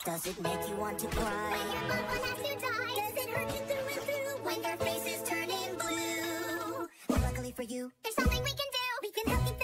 Does it make you want to cry? When your loved one has to die, does it hurt you through and through? When your face is turning blue? Well, luckily for you, there's something we can do. We can help you